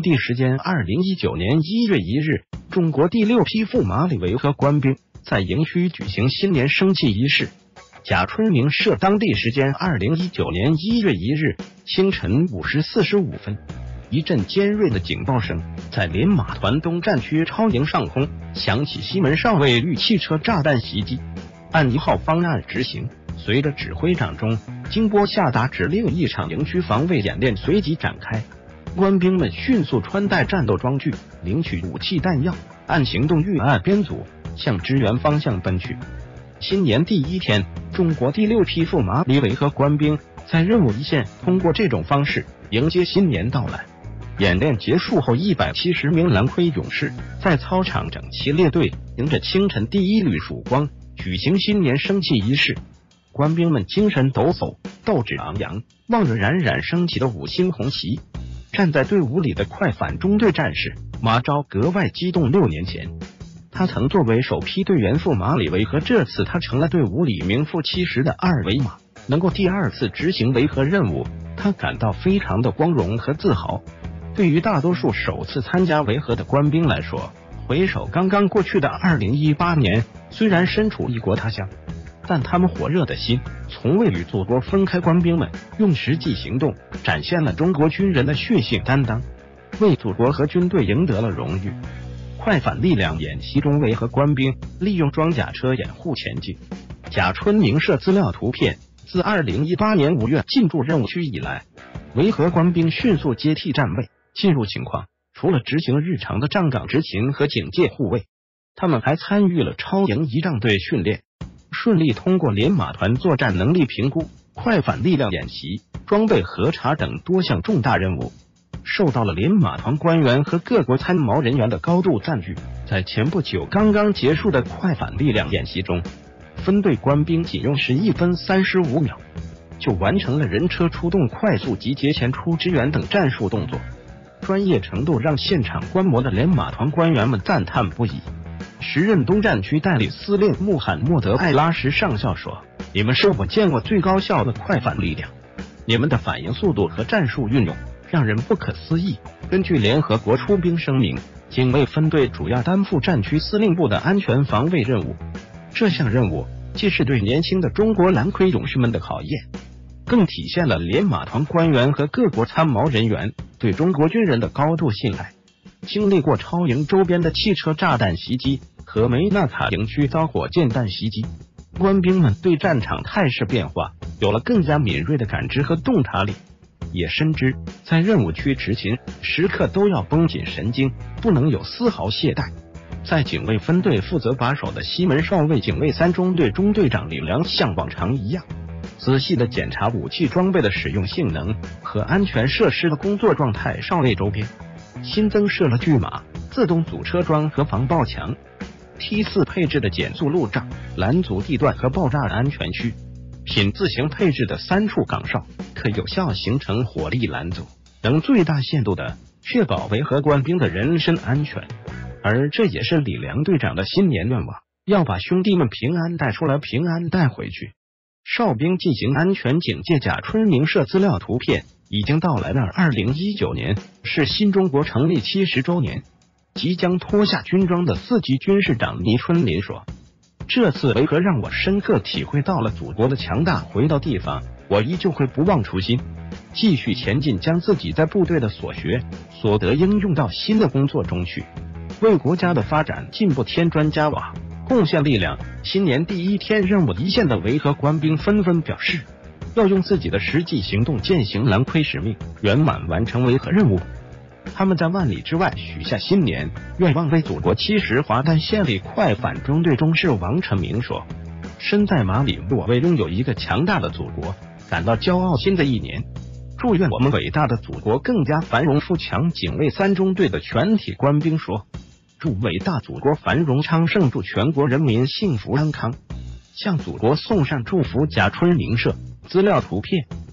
地时间2019年1月1日，中国第6批赴马里维和官兵在营区举行新年升旗仪式。贾春明社当地时间2019年1月1日清晨5时45分，一阵尖锐的警报声在连马团东战区超营上空响起，西门上尉遇汽车炸弹袭击，按1号方案执行。随着指挥长中金波下达指令，一场营区防卫演练随即展开。官兵们迅速穿戴战斗装具，领取武器弹药，按行动预案编组向支援方向奔去。新年第一天，中国第6批赴马里维和官兵在任务一线通过这种方式迎接新年到来。演练结束后，170名蓝盔勇士在操场整齐列队，迎着清晨第一缕曙光举行新年升旗仪式。官兵们精神抖擞，斗志昂扬，望着冉冉升起的5星红旗。站在队伍里的快反中队战士马昭格外激动。6年前，他曾作为首批队员赴马里维和，这次他成了队伍里名副其实的2维码，能够第2次执行维和任务，他感到非常的光荣和自豪。对于大多数首次参加维和的官兵来说，回首刚刚过去的2018年，虽然身处异国他乡，但他们火热的心从未与祖国分开。官兵们用实际行动展现了中国军人的血性担当，为祖国和军队赢得了荣誉。快反力量演习中，维和官兵利用装甲车掩护前进。贾春明社资料图片：自2018年5月进驻任务区以来，维和官兵迅速接替站位，进入情况。除了执行日常的站岗执勤和警戒护卫，他们还参与了超营仪仗队训练，顺利通过连马团作战能力评估、快反力量演习、装备核查等多项重大任务，受到了连马团官员和各国参谋人员的高度赞誉。在前不久刚刚结束的快反力量演习中，分队官兵仅用11分35秒就完成了人车出动、快速集结、前出支援等战术动作，专业程度让现场观摩的连马团官员们赞叹不已。时任东战区代理司令穆罕默德·艾拉什上校说：“你们是我见过最高效的快反力量，你们的反应速度和战术运用让人不可思议。”根据联合国出兵声明，警卫分队主要担负战区司令部的安全防卫任务。这项任务既是对年轻的中国蓝盔勇士们的考验，更体现了连马团官员和各国参谋人员对中国军人的高度信赖。经历过超营周边的汽车炸弹袭击和梅纳卡营区遭火箭弹袭击，官兵们对战场态势变化有了更加敏锐的感知和洞察力，也深知在任务区执勤时刻都要绷紧神经，不能有丝毫懈怠。在警卫分队负责把守的西门少尉警卫3中队中队长李良像往常一样，仔细地检查武器装备的使用性能和安全设施的工作状态。少尉周边新增设了拒马、自动阻车桩和防爆墙，T4配置的减速路障、拦阻地段和爆炸安全区，品字形配置的3处岗哨可有效形成火力拦阻，能最大限度地确保维和官兵的人身安全。而这也是李良队长的新年愿望，要把兄弟们平安带出来，平安带回去。哨兵进行安全警戒。贾春明社资料图片：已经到来的2019年是新中国成立70周年，即将脱下军装的4级军事长倪春林说：“这次维和让我深刻体会到了祖国的强大，回到地方，我依旧会不忘初心，继续前进，将自己在部队的所学所得应用到新的工作中去，为国家的发展进步添砖加瓦，贡献力量。”新年第一天，任务一线的维和官兵纷纷表示，要用自己的实际行动践行蓝盔使命，圆满完成维和任务。他们在万里之外许下新年愿望，为祖国七十华诞献礼。快反中队中士王晨明说：“身在马里，我为拥有一个强大的祖国感到骄傲。新的一年，祝愿我们伟大的祖国更加繁荣富强。”警卫3中队的全体官兵说：“祝伟大祖国繁荣昌盛，祝全国人民幸福安康，向祖国送上祝福。”贾春明社资料图片。